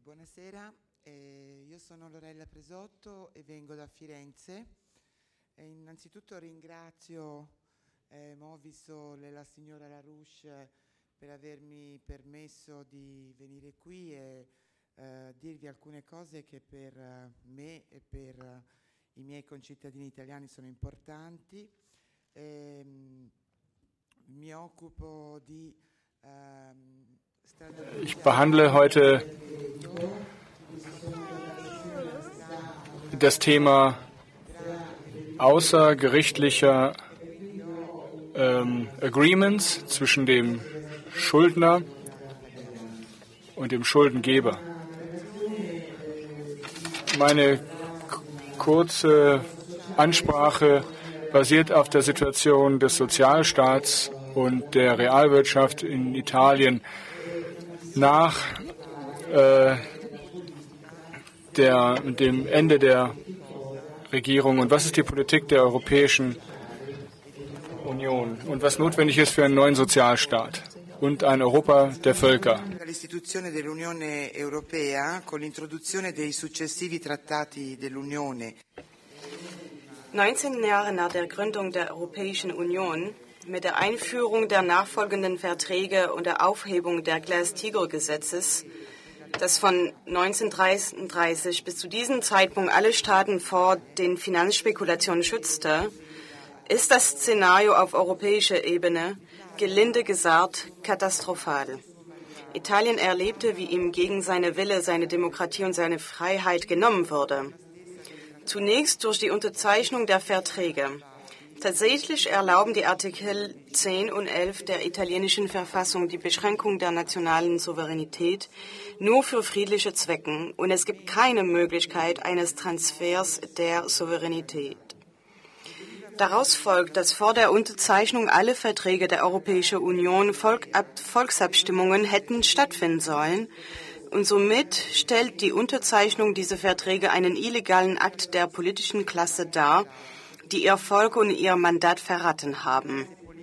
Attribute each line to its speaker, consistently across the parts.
Speaker 1: Buonasera, io sono Lorella Presotto e vengo da Firenze. Innanzitutto ringrazio Movisol e la signora Larouche per avermi permesso di venire qui e dirvi alcune cose che per me e per i miei concittadini italiani sono importanti. Mi occupo di
Speaker 2: Ich behandle heute das Thema außergerichtlicher Agreements zwischen dem Schuldner und dem Schuldengeber. Meine kurze Ansprache basiert auf der Situation des Sozialstaats und der Realwirtschaft in Italien nach dem Ende der Regierung und was ist die Politik der Europäischen Union und was notwendig ist für einen neuen Sozialstaat und ein Europa der Völker.
Speaker 1: L'istituzione dell'Unione Europea con l'introduzione dei successivi trattati dell'Unione.
Speaker 3: 19 Jahre nach der Gründung der Europäischen Union, mit der Einführung der nachfolgenden Verträge und der Aufhebung der Glass-Steagall-Gesetzes, das von 1933 bis zu diesem Zeitpunkt alle Staaten vor den Finanzspekulationen schützte, ist das Szenario auf europäischer Ebene, gelinde gesagt, katastrophal. Italien erlebte, wie ihm gegen seine Wille seine Demokratie und seine Freiheit genommen wurde. Zunächst durch die Unterzeichnung der Verträge. Tatsächlich erlauben die Artikel 10 und 11 der italienischen Verfassung die Beschränkung der nationalen Souveränität nur für friedliche Zwecke und es gibt keine Möglichkeit eines Transfers der Souveränität. Daraus folgt, dass vor der Unterzeichnung alle Verträge der Europäischen Union Volksabstimmungen hätten stattfinden sollen und somit stellt die Unterzeichnung dieser Verträge einen illegalen Akt der politischen Klasse dar, die ihr Volk und ihr Mandat verraten haben.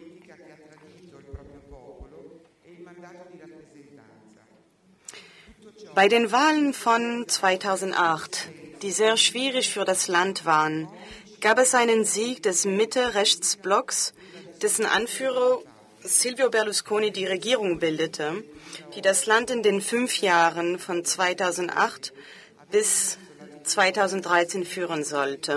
Speaker 3: Bei den Wahlen von 2008, die sehr schwierig für das Land waren, gab es einen Sieg des Mitte-Rechts-Blocks, dessen Anführer Silvio Berlusconi die Regierung bildete, die das Land in den 5 Jahren von 2008 bis 2013 führen sollte.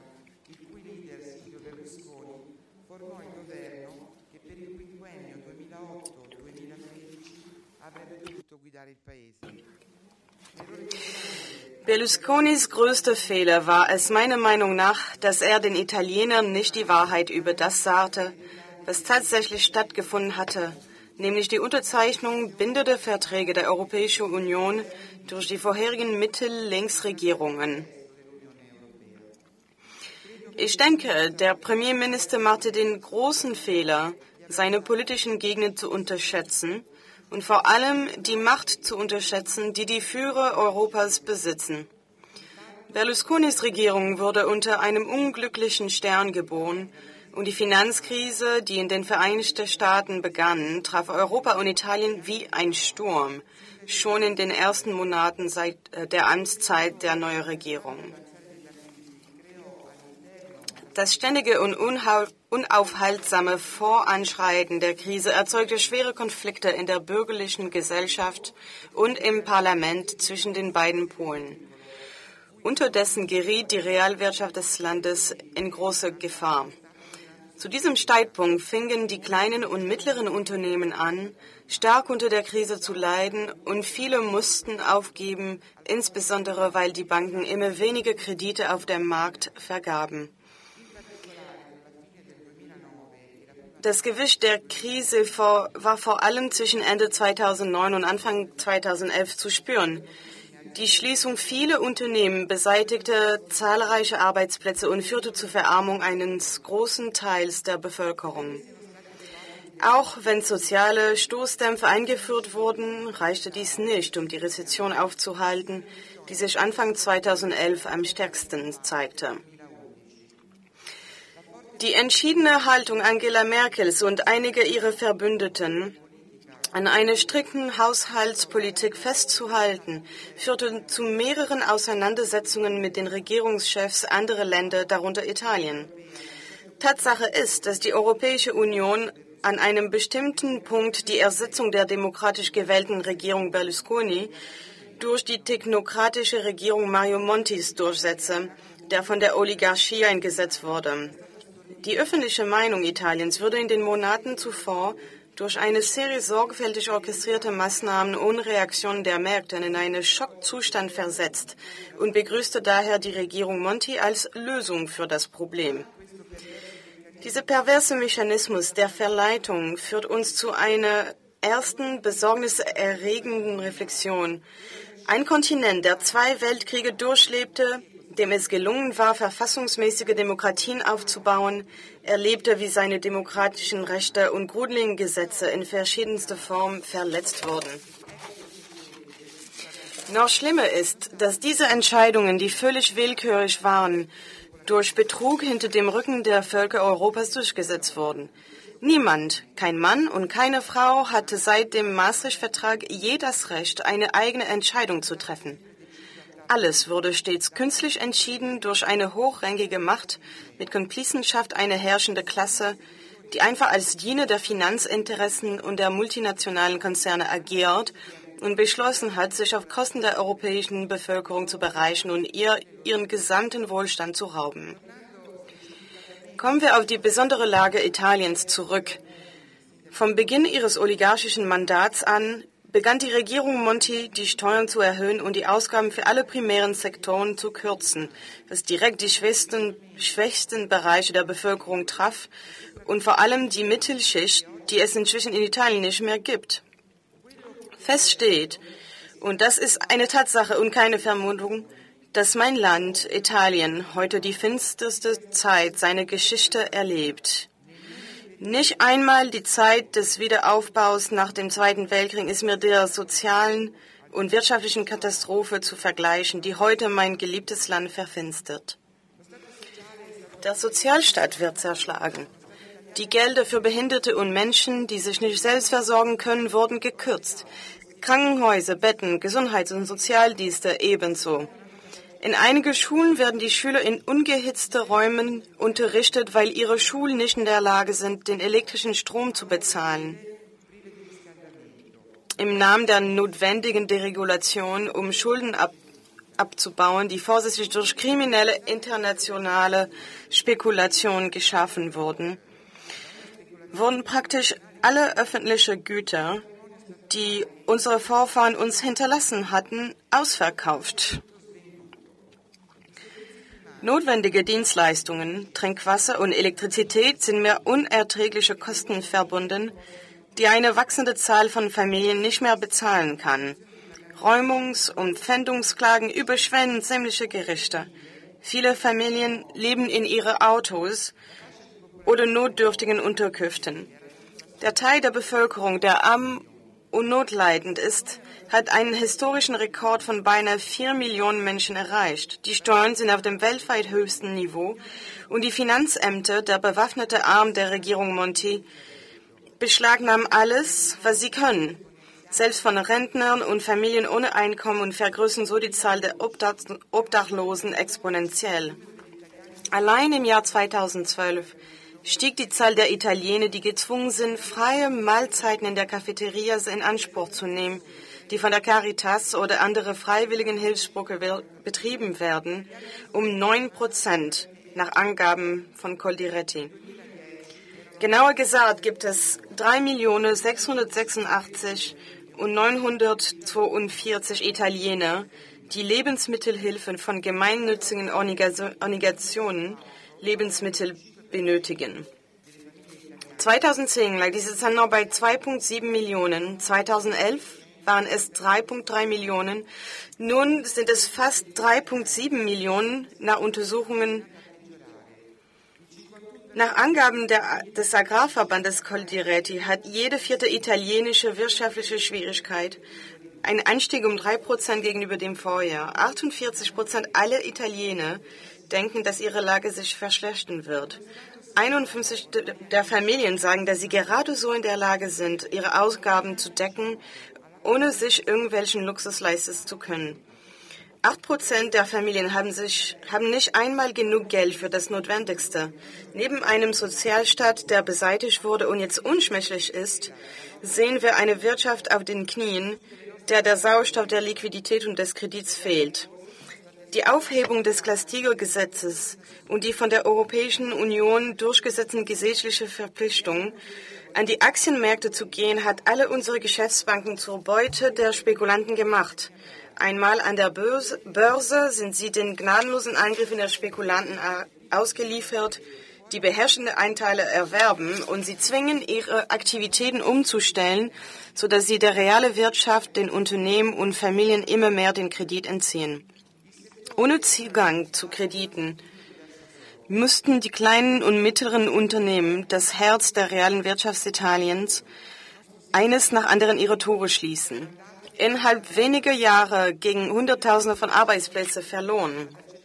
Speaker 3: Berlusconis größter Fehler war es meiner Meinung nach, dass er den Italienern nicht die Wahrheit über das sagte, was tatsächlich stattgefunden hatte, nämlich die Unterzeichnung bindender Verträge der Europäischen Union durch die vorherigen Mittel-Links-Regierungen. Ich denke, der Premierminister machte den großen Fehler, seine politischen Gegner zu unterschätzen und vor allem die Macht zu unterschätzen, die die Führer Europas besitzen. Berlusconis Regierung wurde unter einem unglücklichen Stern geboren und die Finanzkrise, die in den Vereinigten Staaten begann, traf Europa und Italien wie ein Sturm, schon in den ersten Monaten seit der Amtszeit der neuen Regierung. Das ständige und unaufhaltsame Voranschreiten der Krise erzeugte schwere Konflikte in der bürgerlichen Gesellschaft und im Parlament zwischen den beiden Polen. Unterdessen geriet die Realwirtschaft des Landes in große Gefahr. Zu diesem Zeitpunkt fingen die kleinen und mittleren Unternehmen an, stark unter der Krise zu leiden und viele mussten aufgeben, insbesondere weil die Banken immer weniger Kredite auf dem Markt vergaben. Das Gewicht der Krise war vor allem zwischen Ende 2009 und Anfang 2011 zu spüren. Die Schließung vieler Unternehmen beseitigte zahlreiche Arbeitsplätze und führte zur Verarmung eines großen Teils der Bevölkerung. Auch wenn soziale Stoßdämpfe eingeführt wurden, reichte dies nicht, um die Rezession aufzuhalten, die sich Anfang 2011 am stärksten zeigte. Die entschiedene Haltung Angela Merkels und einiger ihrer Verbündeten An einer strikten Haushaltspolitik festzuhalten, führte zu mehreren Auseinandersetzungen mit den Regierungschefs anderer Länder, darunter Italien. Tatsache ist, dass die Europäische Union an einem bestimmten Punkt die Ersetzung der demokratisch gewählten Regierung Berlusconi durch die technokratische Regierung Mario Montis durchsetze, der von der Oligarchie eingesetzt wurde. Die öffentliche Meinung Italiens wurde in den Monaten zuvor durch eine Serie sorgfältig orchestrierter Maßnahmen ohne Reaktion der Märkte in einen Schockzustand versetzt und begrüßte daher die Regierung Monti als Lösung für das Problem. Dieser perverse Mechanismus der Verleitung führt uns zu einer ersten besorgniserregenden Reflexion. Ein Kontinent, der 2 Weltkriege durchlebte, dem es gelungen war, verfassungsmäßige Demokratien aufzubauen, erlebte, wie seine demokratischen Rechte und grundlegenden Gesetze in verschiedenster Form verletzt wurden. Noch schlimmer ist, dass diese Entscheidungen, die völlig willkürlich waren, durch Betrug hinter dem Rücken der Völker Europas durchgesetzt wurden. Niemand, kein Mann und keine Frau hatte seit dem Maastricht-Vertrag je das Recht, eine eigene Entscheidung zu treffen. Alles wurde stets künstlich entschieden durch eine hochrangige Macht mit Komplizenschaft einer herrschenden Klasse, die einfach als Diener der Finanzinteressen und der multinationalen Konzerne agiert und beschlossen hat, sich auf Kosten der europäischen Bevölkerung zu bereichern und ihren gesamten Wohlstand zu rauben. Kommen wir auf die besondere Lage Italiens zurück. Vom Beginn ihres oligarchischen Mandats an begann die Regierung Monti, die Steuern zu erhöhen und die Ausgaben für alle primären Sektoren zu kürzen, was direkt die schwächsten Bereiche der Bevölkerung traf und vor allem die Mittelschicht, die es inzwischen in Italien nicht mehr gibt. Fest steht, und das ist eine Tatsache und keine Vermutung, dass mein Land, Italien, heute die finsterste Zeit seiner Geschichte erlebt. Nicht einmal die Zeit des Wiederaufbaus nach dem Zweiten Weltkrieg ist mit der sozialen und wirtschaftlichen Katastrophe zu vergleichen, die heute mein geliebtes Land verfinstert. Der Sozialstaat wird zerschlagen. Die Gelder für Behinderte und Menschen, die sich nicht selbst versorgen können, wurden gekürzt. Krankenhäuser, Betten, Gesundheits- und Sozialdienste ebenso. In einigen Schulen werden die Schüler in ungehitzten Räumen unterrichtet, weil ihre Schulen nicht in der Lage sind, den elektrischen Strom zu bezahlen. Im Namen der notwendigen Deregulation, um Schulden abzubauen, die vorsätzlich durch kriminelle internationale Spekulationen geschaffen wurden praktisch alle öffentlichen Güter, die unsere Vorfahren uns hinterlassen hatten, ausverkauft. Notwendige Dienstleistungen, Trinkwasser und Elektrizität sind mit unerträglichen Kosten verbunden, die eine wachsende Zahl von Familien nicht mehr bezahlen kann. Räumungs- und Pfändungsklagen überschwemmen sämtliche Gerichte. Viele Familien leben in ihren Autos oder notdürftigen Unterkünften. Der Teil der Bevölkerung, der arm und notleidend ist, hat einen historischen Rekord von beinahe 4 Millionen Menschen erreicht. Die Steuern sind auf dem weltweit höchsten Niveau und die Finanzämter, der bewaffnete Arm der Regierung Monti, beschlagnahmen alles, was sie können, selbst von Rentnern und Familien ohne Einkommen, und vergrößern so die Zahl der Obdachlosen exponentiell. Allein im Jahr 2012 stieg die Zahl der Italiener, die gezwungen sind, freie Mahlzeiten in der Cafeteria in Anspruch zu nehmen, die von der Caritas oder andere freiwilligen Hilfsgruppen betrieben werden, um 9% nach Angaben von Coldiretti. Genauer gesagt gibt es 3.686.942 Italiener, die Lebensmittelhilfen von gemeinnützigen Organisationen Lebensmittel benötigen. 2010 lag diese Zahl noch bei 2,7 Millionen, 2011 waren es 3,3 Millionen, nun sind es fast 3,7 Millionen nach Untersuchungen. Nach Angaben des Agrarverbandes Coldiretti hat jede 4. italienische wirtschaftliche Schwierigkeit einen Anstieg um 3% gegenüber dem Vorjahr. 48% aller Italiener denken, dass ihre Lage sich verschlechtern wird. 51 der Familien sagen, dass sie gerade so in der Lage sind, ihre Ausgaben zu decken, ohne sich irgendwelchen Luxus leisten zu können. 8% der Familien haben nicht einmal genug Geld für das Notwendigste. Neben einem Sozialstaat, der beseitigt wurde und jetzt unschmächtig ist, sehen wir eine Wirtschaft auf den Knien, der Sauerstoff der Liquidität und des Kredits fehlt. Die Aufhebung des Glass-Steagall-Gesetzes und die von der Europäischen Union durchgesetzten gesetzliche Verpflichtung, an die Aktienmärkte zu gehen, hat alle unsere Geschäftsbanken zur Beute der Spekulanten gemacht. Einmal an der Börse sind sie den gnadenlosen Angriffen der Spekulanten ausgeliefert, die beherrschende Anteile erwerben und sie zwingen, ihre Aktivitäten umzustellen, sodass sie der realen Wirtschaft, den Unternehmen und Familien immer mehr den Kredit entziehen. Ohne Zugang zu Krediten müssten die kleinen und mittleren Unternehmen, das Herz der realen Wirtschaft Italiens, eines nach anderen ihre Tore schließen. Innerhalb weniger Jahre gingen Hunderttausende von Arbeitsplätzen verloren.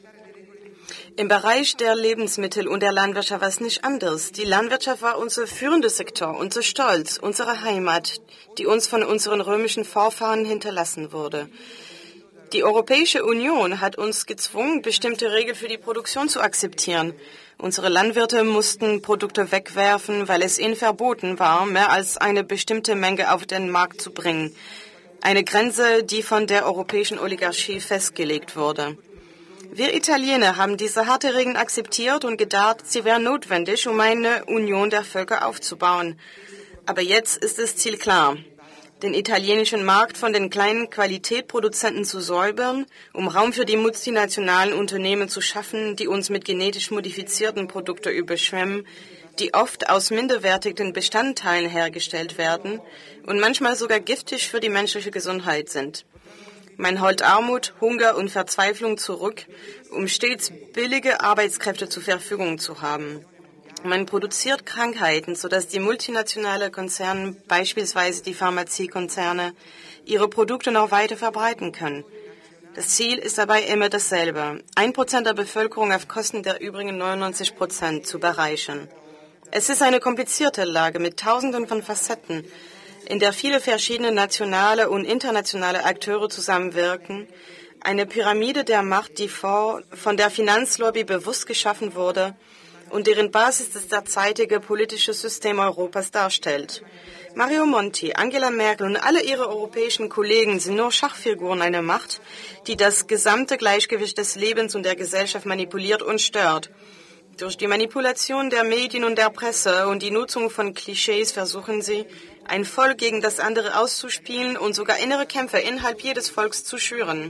Speaker 3: Im Bereich der Lebensmittel und der Landwirtschaft war es nicht anders. Die Landwirtschaft war unser führender Sektor, unser Stolz, unsere Heimat, die uns von unseren römischen Vorfahren hinterlassen wurde. Die Europäische Union hat uns gezwungen, bestimmte Regeln für die Produktion zu akzeptieren. Unsere Landwirte mussten Produkte wegwerfen, weil es ihnen verboten war, mehr als eine bestimmte Menge auf den Markt zu bringen. Eine Grenze, die von der europäischen Oligarchie festgelegt wurde. Wir Italiener haben diese harte Regeln akzeptiert und gedacht, sie wären notwendig, um eine Union der Völker aufzubauen. Aber jetzt ist das Ziel klar. Den italienischen Markt von den kleinen Qualitätsproduzenten zu säubern, um Raum für die multinationalen Unternehmen zu schaffen, die uns mit genetisch modifizierten Produkten überschwemmen, die oft aus minderwertigen Bestandteilen hergestellt werden und manchmal sogar giftig für die menschliche Gesundheit sind. Man holt Armut, Hunger und Verzweiflung zurück, um stets billige Arbeitskräfte zur Verfügung zu haben. Man produziert Krankheiten, sodass die multinationalen Konzerne, beispielsweise die Pharmaziekonzerne, ihre Produkte noch weiter verbreiten können. Das Ziel ist dabei immer dasselbe, 1% der Bevölkerung auf Kosten der übrigen 99% zu bereichern. Es ist eine komplizierte Lage mit Tausenden von Facetten, in der viele verschiedene nationale und internationale Akteure zusammenwirken, eine Pyramide der Macht, die von der Finanzlobby bewusst geschaffen wurde und deren Basis das derzeitige politische System Europas darstellt. Mario Monti, Angela Merkel und alle ihre europäischen Kollegen sind nur Schachfiguren einer Macht, die das gesamte Gleichgewicht des Lebens und der Gesellschaft manipuliert und stört. Durch die Manipulation der Medien und der Presse und die Nutzung von Klischees versuchen sie, ein Volk gegen das andere auszuspielen und sogar innere Kämpfe innerhalb jedes Volks zu schüren.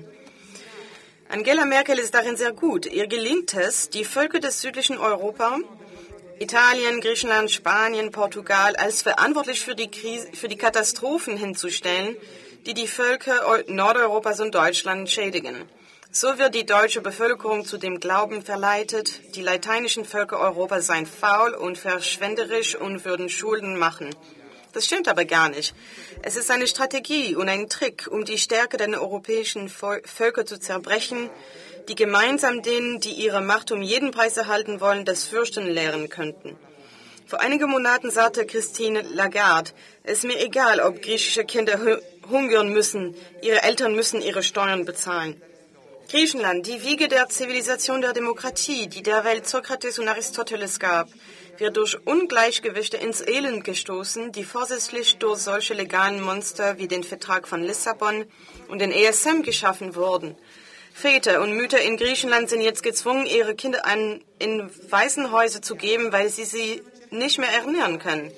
Speaker 3: Angela Merkel ist darin sehr gut. Ihr gelingt es, die Völker des südlichen Europa, Italien, Griechenland, Spanien, Portugal, als verantwortlich für die Katastrophen hinzustellen, die die Völker Nordeuropas und Deutschland schädigen. So wird die deutsche Bevölkerung zu dem Glauben verleitet, die lateinischen Völker Europas seien faul und verschwenderisch und würden Schulden machen. Das stimmt aber gar nicht. Es ist eine Strategie und ein Trick, um die Stärke der europäischen Völker zu zerbrechen, die gemeinsam denen, die ihre Macht um jeden Preis erhalten wollen, das Fürchten lehren könnten. Vor einigen Monaten sagte Christine Lagarde, es ist mir egal, ob griechische Kinder hungern müssen, ihre Eltern müssen ihre Steuern bezahlen. Griechenland, die Wiege der Zivilisation der Demokratie, die der Welt Sokrates und Aristoteles gab, wird durch Ungleichgewichte ins Elend gestoßen, die vorsätzlich durch solche legalen Monster wie den Vertrag von Lissabon und den ESM geschaffen wurden. Väter und Mütter in Griechenland sind jetzt gezwungen, ihre Kinder in Waisenhäuser zu geben, weil sie nicht mehr ernähren können.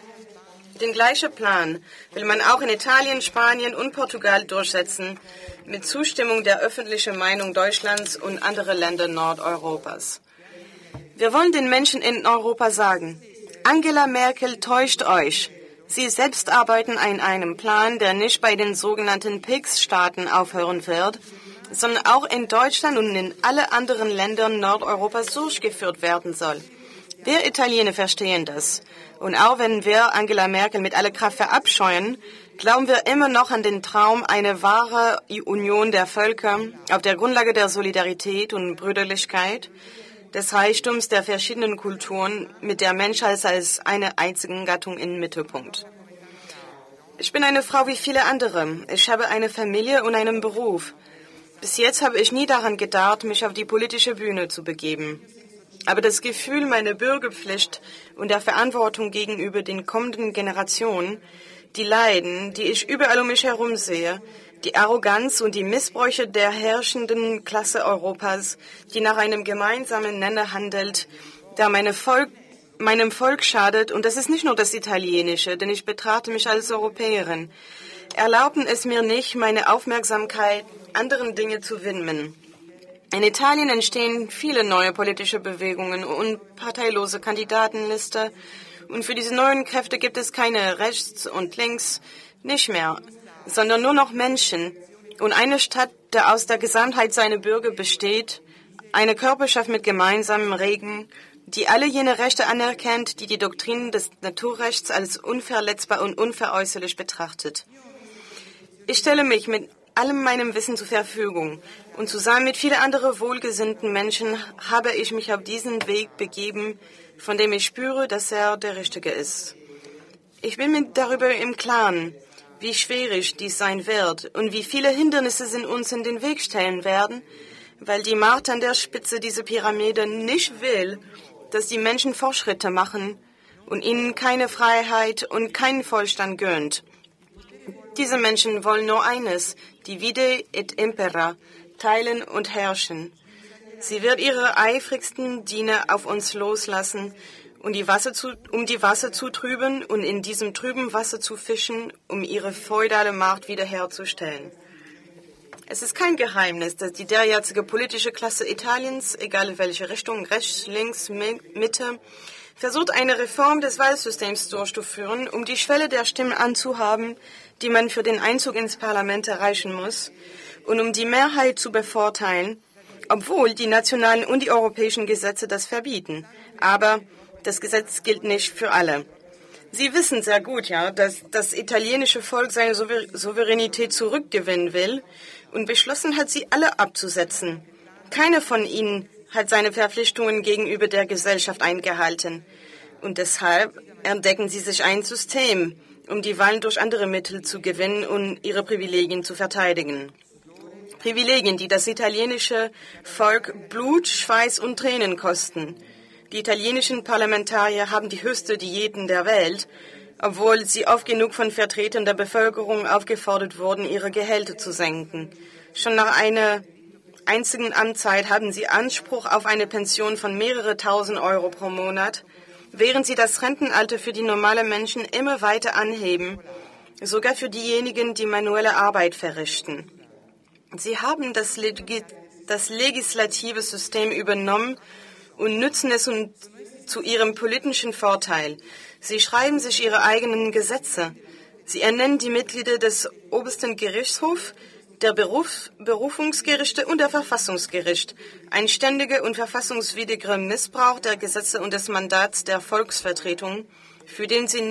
Speaker 3: Den gleichen Plan will man auch in Italien, Spanien und Portugal durchsetzen, mit Zustimmung der öffentlichen Meinung Deutschlands und anderer Länder Nordeuropas. Wir wollen den Menschen in Europa sagen, Angela Merkel täuscht euch. Sie selbst arbeiten an einem Plan, der nicht bei den sogenannten PIGS-Staaten aufhören wird, sondern auch in Deutschland und in alle anderen Ländern Nordeuropas durchgeführt werden soll. Wir Italiener verstehen das. Und auch wenn wir Angela Merkel mit aller Kraft verabscheuen, glauben wir immer noch an den Traum einer wahren Union der Völker auf der Grundlage der Solidarität und Brüderlichkeit, des Reichtums der verschiedenen Kulturen mit der Menschheit als eine einzige Gattung im Mittelpunkt. Ich bin eine Frau wie viele andere. Ich habe eine Familie und einen Beruf. Bis jetzt habe ich nie daran gedacht, mich auf die politische Bühne zu begeben. Aber das Gefühl meiner Bürgerpflicht und der Verantwortung gegenüber den kommenden Generationen, die Leiden, die ich überall um mich herum sehe, die Arroganz und die Missbräuche der herrschenden Klasse Europas, die nach einem gemeinsamen Nenner handelt, der meinem Volk schadet, und das ist nicht nur das Italienische, denn ich betrachte mich als Europäerin, erlaubten es mir nicht, meine Aufmerksamkeit anderen Dingen zu widmen. In Italien entstehen viele neue politische Bewegungen und parteilose Kandidatenliste, und für diese neuen Kräfte gibt es keine rechts und links, nicht mehr, sondern nur noch Menschen und eine Stadt, der aus der Gesamtheit seiner Bürger besteht, eine Körperschaft mit gemeinsamen Regeln, die alle jene Rechte anerkennt, die die Doktrinen des Naturrechts als unverletzbar und unveräußerlich betrachtet. Ich stelle mich mit allem meinem Wissen zur Verfügung, und zusammen mit vielen anderen wohlgesinnten Menschen habe ich mich auf diesen Weg begeben, von dem ich spüre, dass er der richtige ist. Ich bin mir darüber im Klaren, wie schwierig dies sein wird und wie viele Hindernisse sie uns in den Weg stellen werden, weil die Macht an der Spitze dieser Pyramide nicht will, dass die Menschen Fortschritte machen und ihnen keine Freiheit und keinen Wohlstand gönnt. Diese Menschen wollen nur eines, divide et impera, teilen und herrschen. Sie wird ihre eifrigsten Diener auf uns loslassen, um die Wasser zu trüben und in diesem trüben Wasser zu fischen, um ihre feudale Macht wiederherzustellen. Es ist kein Geheimnis, dass die derzeitige politische Klasse Italiens, egal in welche Richtung, rechts, links, Mitte, versucht, eine Reform des Wahlsystems durchzuführen, um die Schwelle der Stimmen anzuhaben, die man für den Einzug ins Parlament erreichen muss, und um die Mehrheit zu bevorteilen, obwohl die nationalen und die europäischen Gesetze das verbieten. Aber das Gesetz gilt nicht für alle. Sie wissen sehr gut, dass das italienische Volk seine Souveränität zurückgewinnen will und beschlossen hat, sie alle abzusetzen. Keiner von ihnen hat seine Verpflichtungen gegenüber der Gesellschaft eingehalten. Und deshalb entdecken sie sich ein System, um die Wahlen durch andere Mittel zu gewinnen und ihre Privilegien zu verteidigen. Privilegien, die das italienische Volk Blut, Schweiß und Tränen kosten. Die italienischen Parlamentarier haben die höchste Diäten der Welt, obwohl sie oft genug von Vertretern der Bevölkerung aufgefordert wurden, ihre Gehälter zu senken. Schon nach einer einzigen Amtszeit haben sie Anspruch auf eine Pension von mehrere tausend Euro pro Monat, während sie das Rentenalter für die normalen Menschen immer weiter anheben, sogar für diejenigen, die manuelle Arbeit verrichten. Sie haben das legislative System übernommen und nützen es zu ihrem politischen Vorteil. Sie schreiben sich ihre eigenen Gesetze. Sie ernennen die Mitglieder des obersten Gerichtshofs, der Berufungsgerichte und der Verfassungsgericht. Ein ständiger und verfassungswidriger Missbrauch der Gesetze und des Mandats der Volksvertretung, für den sie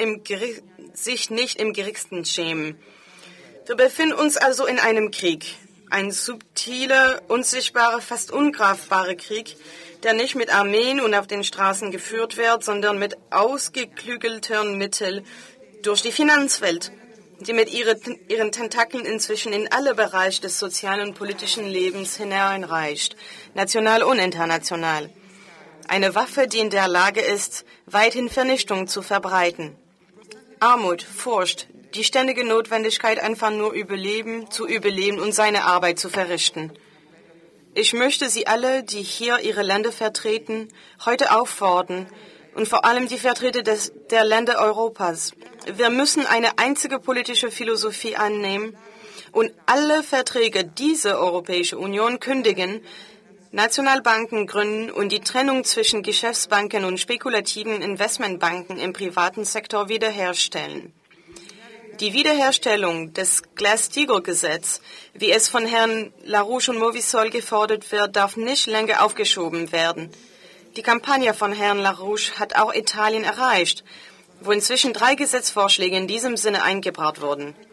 Speaker 3: sich nicht im geringsten schämen. Wir befinden uns also in einem Krieg. Ein subtiler, unsichtbarer, fast ungreifbarer Krieg, der nicht mit Armeen und auf den Straßen geführt wird, sondern mit ausgeklügelten Mitteln durch die Finanzwelt, die mit ihren Tentakeln inzwischen in alle Bereiche des sozialen und politischen Lebens hineinreicht, national und international. Eine Waffe, die in der Lage ist, weithin Vernichtung zu verbreiten. Armut, Furcht, die ständige Notwendigkeit, einfach nur zu überleben und seine Arbeit zu verrichten. Ich möchte Sie alle, die hier Ihre Länder vertreten, heute auffordern, und vor allem die Vertreter der Länder Europas. Wir müssen eine einzige politische Philosophie annehmen und alle Verträge dieser Europäischen Union kündigen, Nationalbanken gründen und die Trennung zwischen Geschäftsbanken und spekulativen Investmentbanken im privaten Sektor wiederherstellen. Die Wiederherstellung des Glass-Steagall-Gesetzes, wie es von Herrn LaRouche und Movisol gefordert wird, darf nicht länger aufgeschoben werden. Die Kampagne von Herrn LaRouche hat auch Italien erreicht, wo inzwischen 3 Gesetzvorschläge in diesem Sinne eingebracht wurden.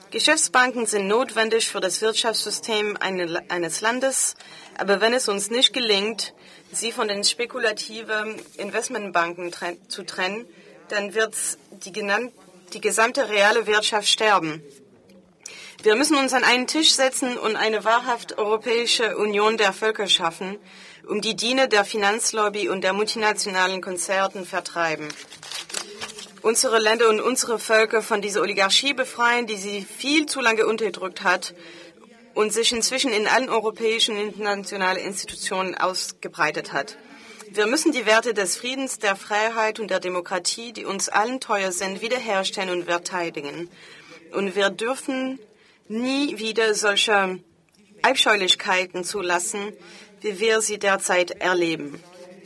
Speaker 3: Geschäftsbanken sind notwendig für das Wirtschaftssystem eines Landes, aber wenn es uns nicht gelingt, sie von den spekulativen Investmentbanken zu trennen, dann wird die gesamte reale Wirtschaft sterben. Wir müssen uns an einen Tisch setzen und eine wahrhaft europäische Union der Völker schaffen, um die Diener der Finanzlobby und der multinationalen Konzerne vertreiben. Unsere Länder und unsere Völker von dieser Oligarchie befreien, die sie viel zu lange unterdrückt hat und sich inzwischen in allen europäischen und internationalen Institutionen ausgebreitet hat. Wir müssen die Werte des Friedens, der Freiheit und der Demokratie, die uns allen teuer sind, wiederherstellen und verteidigen. Und wir dürfen nie wieder solche Abscheulichkeiten zulassen, wie wir sie derzeit erleben.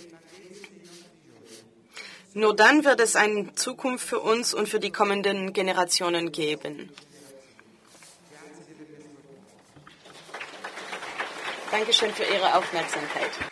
Speaker 3: Nur dann wird es eine Zukunft für uns und für die kommenden Generationen geben. Dankeschön für Ihre Aufmerksamkeit.